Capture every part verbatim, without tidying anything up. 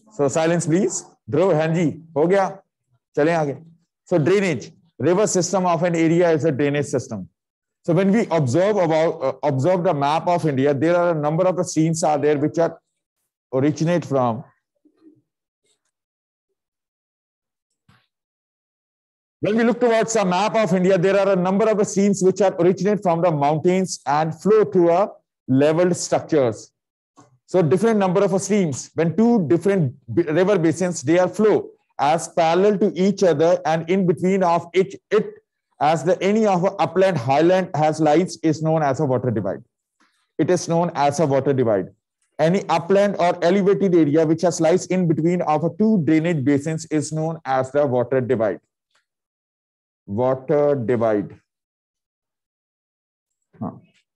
So silence please. Dhruv, हाँ जी, हो गया. चलें आगे. So drainage, river system of an area is a drainage system. So when we observe about uh, observe the map of India, there are a number of the streams are there which are originate from. When we look towards a map of India, there are a number of the streams which are originate from the mountains and flow through a leveled structures. So different number of streams. When two different river basins, they are flow as parallel to each other, and in between of each it as the any of a upland highland has lies is known as a water divide. It is known as a water divide. Any upland or elevated area which has lies in between of a two drainage basins is known as the water divide. Water divide. Huh.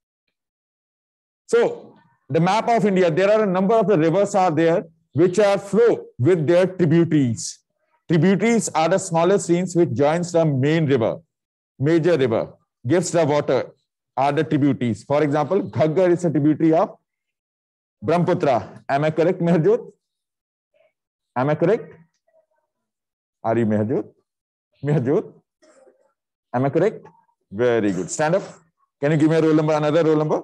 So the map of India, there are a number of the rivers are there which are flow with their tributaries. Tributaries are the smaller streams which joins the main river, major river, gives the water, are the tributaries. For example, Ghaggar is a tributary of Brahmaputra. Am I correct, Meherjot? Am I correct? Are you Meherjot? Meherjot? Am I correct? Very good. Stand up. Can you give me a roll number, another roll number?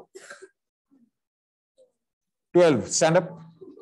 twelve. Stand up.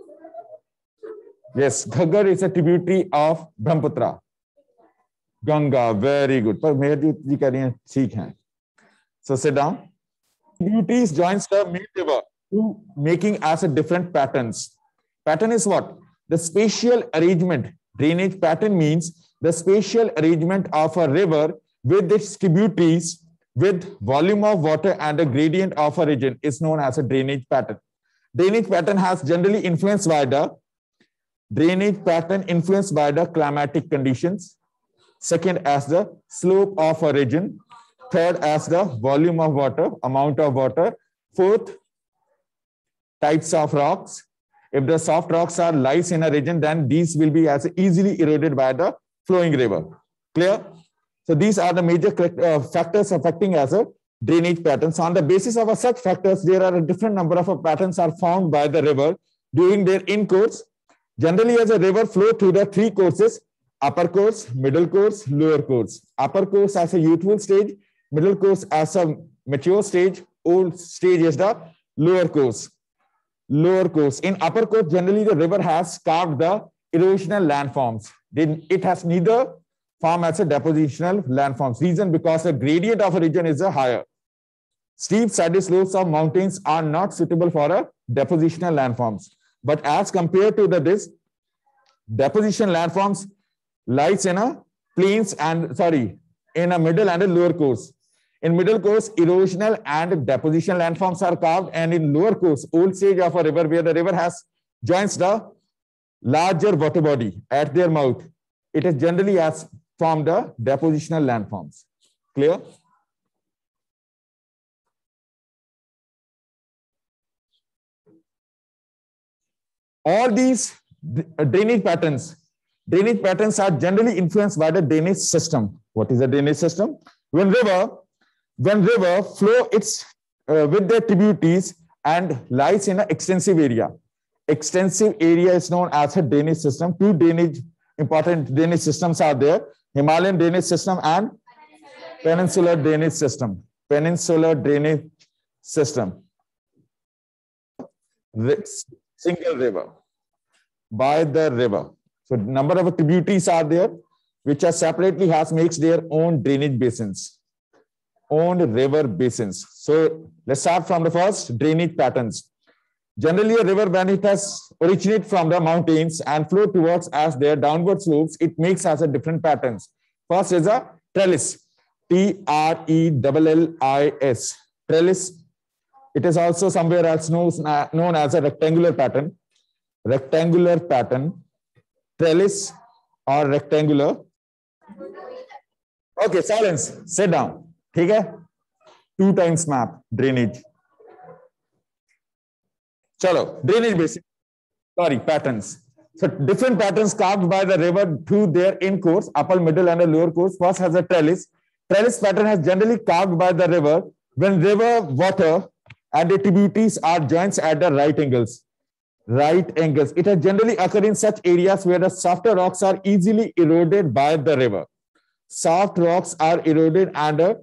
Yes, Ghaggar is a tributary of Brahmaputra. Ganga, very good. But Meherjot ji keh rahi hain, theek hai. So sit down. Tributaries joins the main river, to making as a different patterns. Pattern is what? The spatial arrangement. Drainage pattern means the spatial arrangement of a river with its tributaries, with volume of water and the gradient of a region is known as a drainage pattern. Drainage pattern has generally influenced by the drainage pattern influenced by the climatic conditions. Second, as the slope of a region. Third, as the volume of water, amount of water. Fourth, types of rocks. If the soft rocks are lies in a region, then these will be as easily eroded by the flowing river. Clear? So these are the major uh, factors affecting as a drainage pattern. So on the basis of such factors, there are a different number of patterns are found by the river during their in course. Generally, as a river flow through the three courses: upper course, middle course, lower course. Upper course as a youthful stage, middle course as a mature stage, old stage is the lower course. Lower course. In upper course, generally the river has carved the erosional landforms. Then it has neither form as a depositional landforms. Reason because the gradient of a region is a higher. Steep sided slopes of mountains are not suitable for a depositional landforms. But as compared to the this deposition landforms lies in a plains and sorry in a middle and a lower course. In middle course, erosional and deposition landforms are carved, and in lower course, old stage of a river where the river has joins the larger water body at their mouth, it is generally as formed the depositional landforms. Clear? All these drainage patterns, drainage patterns are generally influenced by the drainage system. What is the drainage system? When river, when river flow its uh, with their tributaries and lies in an extensive area. Extensive area is known as a drainage system. Two drainage important drainage systems are there: Himalayan drainage system and peninsular drainage system. Peninsular drainage system. Single river by the river. So number of tributaries are there which are separately has makes their own drainage basins, own river basins. So let's start from the first drainage patterns. Generally, a river when it has originate from the mountains and flow towards as their downward slopes, it makes as a different patterns. First is a trellis, T R E L L I S, trellis. It is also somewhere else known, known as a rectangular pattern, rectangular pattern, trellis or rectangular. Okay, silence, sit down. Okay? Two times map, drainage. Chalo, drainage basin, sorry, patterns. So different patterns carved by the river through their in course, upper, middle and a lower course. First has a trellis. Trellis pattern has generally carved by the river when river water and the tributaries are joints at the right angles. right angles. It has generally occurred in such areas where the softer rocks are easily eroded by the river. Soft rocks are eroded and uh,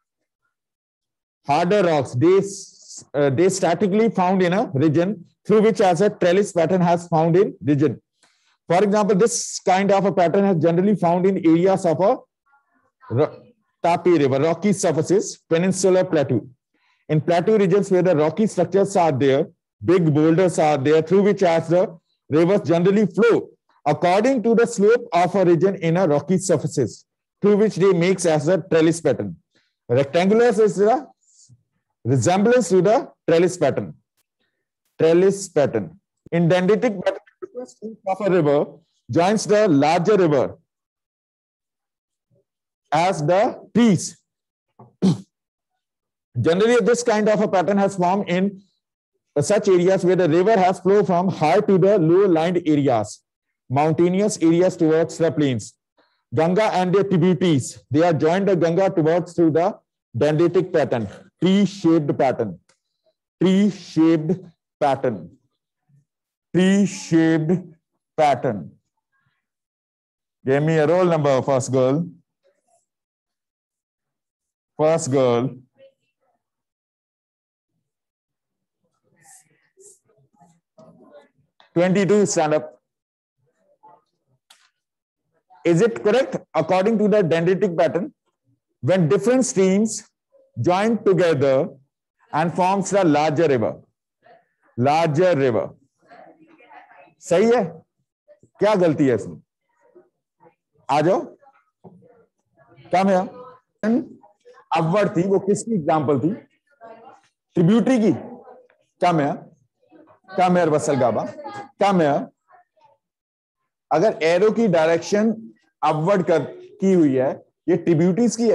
harder rocks, they, uh, they statically found in a region through which as a trellis pattern has found in region. For example, this kind of a pattern has generally found in areas of a Tapi River, rocky surfaces, peninsular plateau. In plateau regions where the rocky structures are there, big boulders are there through which as the rivers generally flow according to the slope of a region in a rocky surfaces through which they makes as a trellis pattern. Rectangular is the resemblance to the trellis pattern. Trellis pattern. In dendritic pattern, the stream of a river joins the larger river as the trees. Generally, this kind of a pattern has formed in such areas where the river has flowed from high to the low lying areas, mountainous areas towards the plains. Ganga and their tributaries, they are joined the Ganga towards through the dendritic pattern, tree-shaped pattern, tree-shaped pattern, tree-shaped pattern. Give me a roll number, first girl. First girl. twenty-two, stand up. Is it correct? According to the dendritic pattern, when different streams join together and forms the larger river. Larger river. सही है? क्या गलती है इसमें? आ जाओ. क्या मैं upward थी, वो किसकी एग्जांपल थी? ट्रिब्यूटरी की. क्या मैं क्या मेयर वसल गाबा? क्या मैं अगर एरो की डायरेक्शन अपवर्ड कर की हुई है, ये ट्रिब्यूटरीज की है.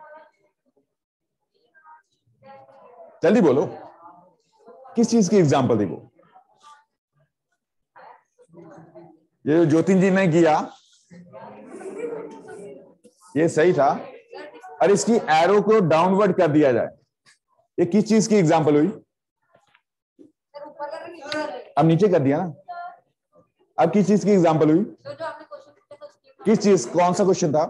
जल्दी बोलो, किस चीज की एग्जांपल थी वो? ये जो ज्योतिन जी ने किया ये सही था, और इसकी एरो को डाउनवर्ड कर दिया जाए, ये किस चीज की एग्जांपल हुई? अब नीचे कर दिया ना. अब किस चीज की एग्जांपल हुई? किस चीज, कौन सा क्वेश्चन था?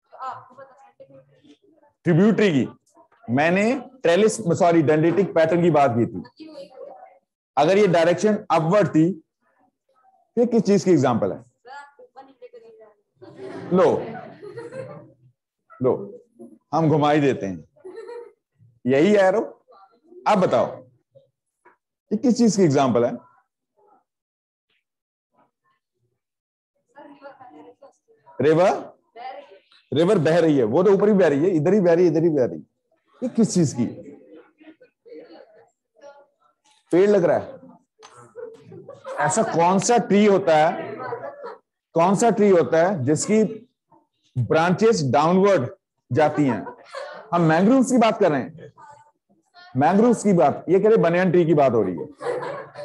ट्रिब्यूटरी की. मैंने ट्रेलिस सॉरी डेंड्रिटिक पैटर्न की बात की थी. अगर ये डायरेक्शन अपवर्ड थी, ये किस चीज की एग्जांपल है? लो लो हम घुमा ही देते हैं, यही है एरो. आप बताओ ये किस चीज की एग्जांपल है? रिवर. रिवर बह रही है, वो तो ऊपर ही बह रही है, इधर ही बह रही है, इधर ही बह रही है. ये किस चीज की? पेड़ लग रहा है. ऐसा कौन सा ट्री होता है, कौन सा ट्री होता है जिसकी ब्रांचेस डाउनवर्ड जाती हैं? हम मैंग्रोव्स की बात कर रहे हैं. मैंग्रोव्स की बात, ये कह रहे बनियान ट्री की बात हो रही है.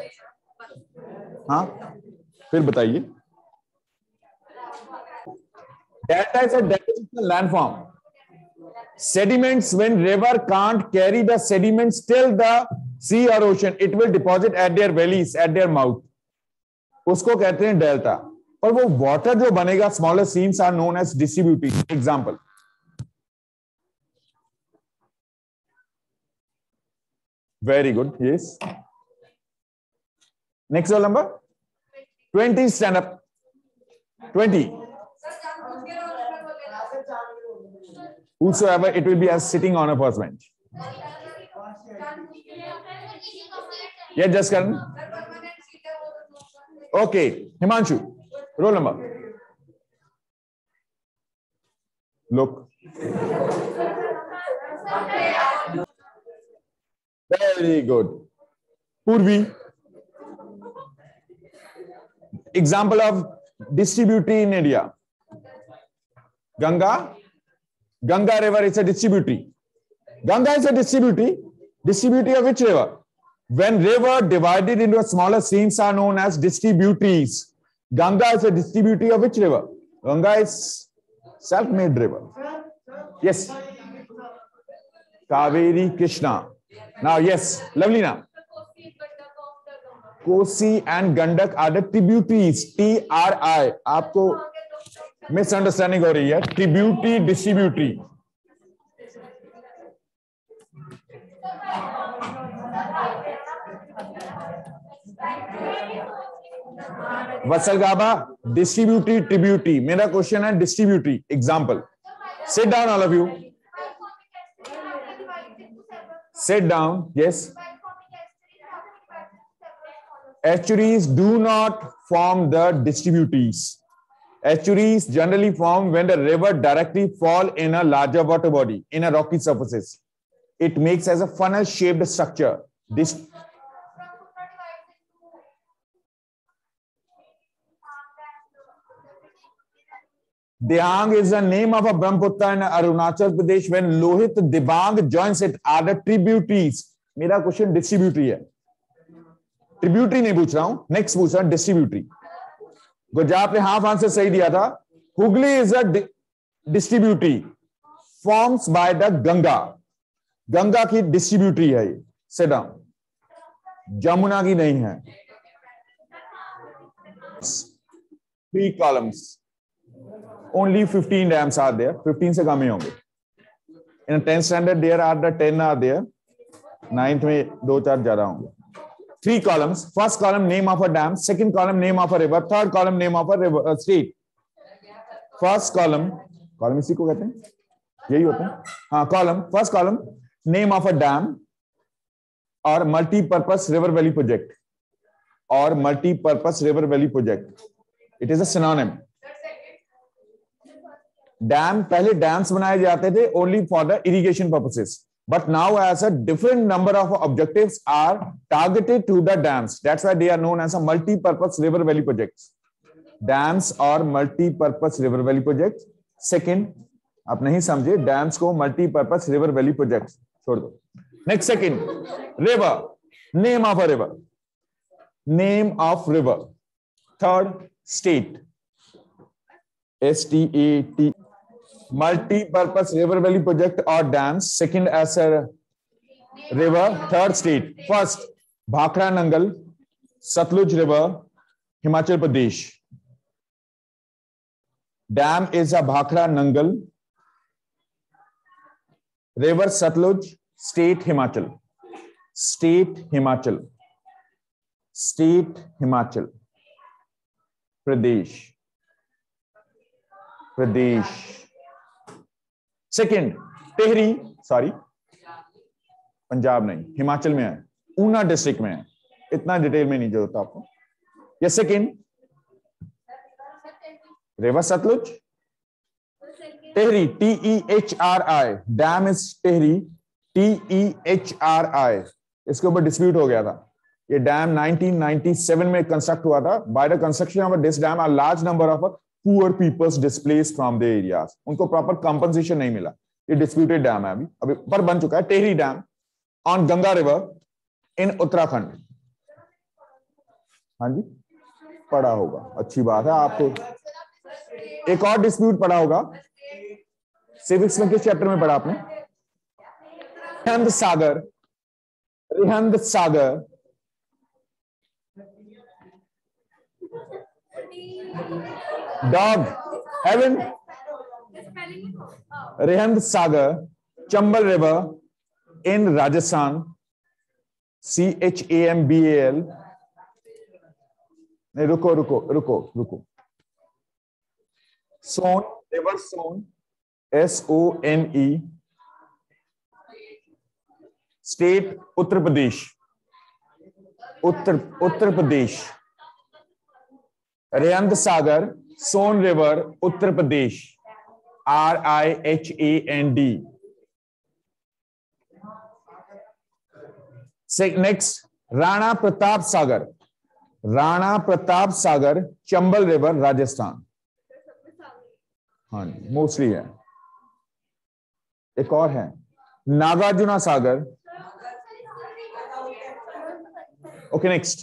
हाँ, फिर बताइए. Delta is a depositional landform. Sediments, when river can't carry the sediments till the sea or ocean, it will deposit at their valleys, at their mouth. उसको कहते हैं डेल्टा. पर वो वाटर जो बनेगा, smaller streams are known as distributaries. Example. Very good. Yes. Next roll number. twenty. Stand up. twenty. Whosoever, it will be as sitting on a first bench. Yeah, just Karan. Okay, Himanshu, roll number. Look. Very good. Purvi. Example of distributary in India. Ganga. Ganga river is a distributary. Ganga is a distributary. Distributary of which river? When river divided into smaller streams are known as distributaries. Ganga is a distributary of which river? Ganga is self-made river. Yes. Kaveri, Krishna. Now, yes, lovely now. Kosi and Gandak are the tributaries, T R I, आपको misunderstanding हो रही है, tributary distributary. Vatsal Gaba, distributary tributary, मेरा question है distributary. Example, sit down all of you, sit down, yes. Estuaries do not form the distributaries. Estuaries generally form when the river directly fall in a larger water body in a rocky surfaces. It makes as a funnel shaped structure. This Dihang is the name of a Brahmaputra in Arunachal Pradesh. When Lohit Dibang joins it are the tributaries. मेरा question distributary है, tributary नहीं पूछ रहा हूं, next पूछ रहा हूं distributary. Gujarat ने हाफ आंसर सही दिया था। Hooghly is a distributary forms by the Ganga, Ganga की डिस्ट्रीब्यूटरी है ये, सेडा, जमुना की नहीं है। Three columns, only fifteen dams are there, fifteen से कम ही होंगे। In tenth standard there are the ten are there, ninth में दो चार ज्यादा होंगे। Three columns. First column name of a dam, second column name of a river, third column name of a river uh, state. First column, column इसी को कहते हैं, यही होता है हाँ column. First column name of a dam or multi-purpose river valley project or multi-purpose river valley project. It is a synonym. Dam, पहले dams बनाए जाते थे only for the irrigation purposes. But now as a different number of objectives are targeted to the dams. That's why they are known as a multi-purpose river valley projects. Dams or multi-purpose river valley projects. Second, आप नहीं समझे, dams को multi-purpose river valley projects छोड़ दो। Next, second, river, name of a river, name of river. Third, state, S T A T. Multi-purpose river valley project or dams. Second as a river. Third state. First, Bhakra Nangal, Satluj River, Himachal Pradesh. Dam is a Bhakra Nangal. River Satluj, state Himachal. State Himachal. State Himachal Pradesh. Pradesh. Second, Tehri, sorry Punjab नहीं, हिमाचल में है, Una district में है, इतना detail में नहीं जरूरत आपको। ये second, river Sutlej, Tehri, T E H R I, dam is Tehri, T E H R I. इसके ऊपर डिस्प्यूट हो गया था। ये डैम नाइनटीन नाइंटी सेवन में कंस्ट्रक्ट हुआ था। By the construction of this dam, a large number of poor peoples displaced from the areas, उनको प्रॉपर कंपनसेशन नहीं मिला। ये डिस्प्यूटेड डैम है, अभी अभी पर बन चुका है। Tehri dam on Ganga river in Uttarakhand. हाँ जी, पढ़ा होगा, अच्छी बात है। आपको एक और डिस्प्यूट पढ़ा होगा, सिविक्स में किस चैप्टर में पढ़ा आपने? Rihand Sagar, Rihand Sagar, dog heaven, Rihand Sagar, Chambal river in Rajasthan, C H A M B A L. नहीं, रुको रुको रुको रुको Son, river Son, S O N E, state Uttar Pradesh, Uttar Uttar Pradesh, Rihand Sagar, Son river, Uttar Pradesh, R I H A N D. Next, Rana Pratap Sagar, Rana Pratap Sagar, Chambal river, Rajasthan. हाँ जी, मोस्टली है। एक और है नागार्जुना सागर। Okay, next,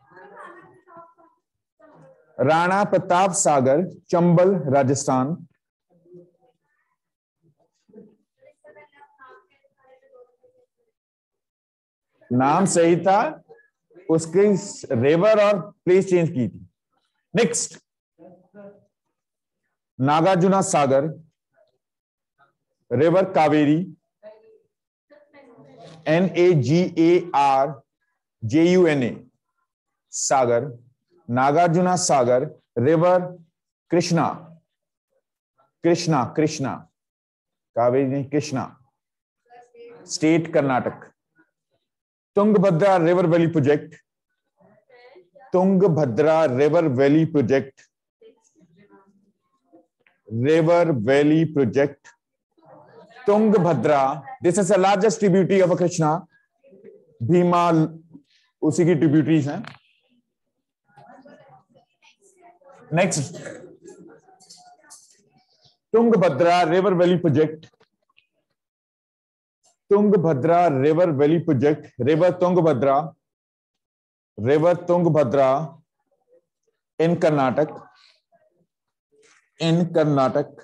Rana Pratap Sagar, Chambal, Rajasthan. नाम सही था, उसके रिवर और प्लेस चेंज की थी। Next, Nagarjuna Sagar, river Kaveri, N A G A R J U N A, Sagar, Nagarjuna Sagar, river Krishna, Krishna Krishna Kaveri नहीं, Krishna, state Karnataka. Tungabhadra river valley project, Tungabhadra river valley project, river valley project, Tungabhadra, this is the largest tributary of Krishna, Bhima उसी की tributaries हैं। Next, Tungabhadra river valley project, Tungabhadra river valley project, river Tungabhadra, river Tungabhadra in Karnataka, in Karnataka,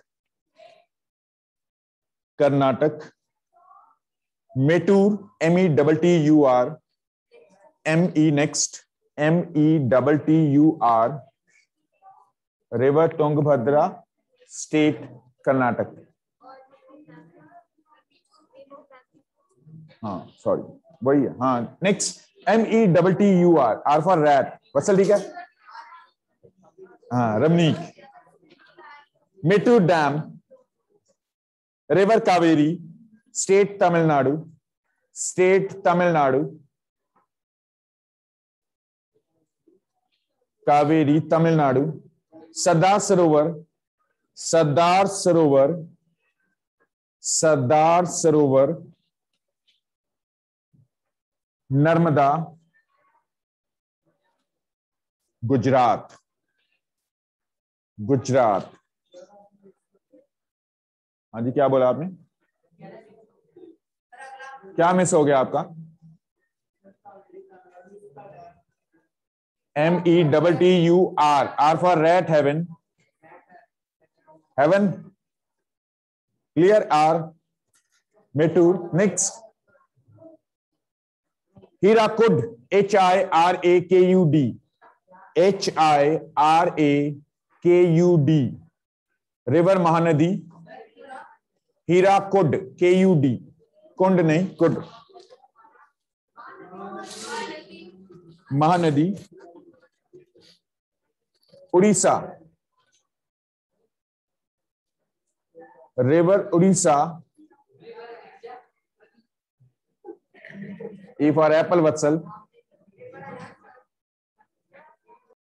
Karnataka, Mettur, M E double T U R, M E, next, M E double T U R, river Tungabhadra, state Karnataka. हाँ sorry वही है, हाँ। Next, M E double T U R, R for rat, Vatsal, ठीक है, हाँ, Ramneek. Mettur dam, river Kaveri, state Tamil Nadu, state Tamil Nadu, Kaveri Tamil Nadu. Sardar Sarovar, Sardar Sarovar, Sardar सरोवर, नर्मदा, गुजरात, गुजरात। हाँ जी, क्या बोला आपने, क्या मिस हो गया आपका? M E double T U R, R for rat, heaven, heaven, clear, R, Mettur. Next, Hirakud, H I R A K U D, H I R A K U D, river Mahanadi, Hirakud, K U D, कुंड नहीं, कुड, Mahanadi. Orissa, river Orissa, E for apple Vatsal,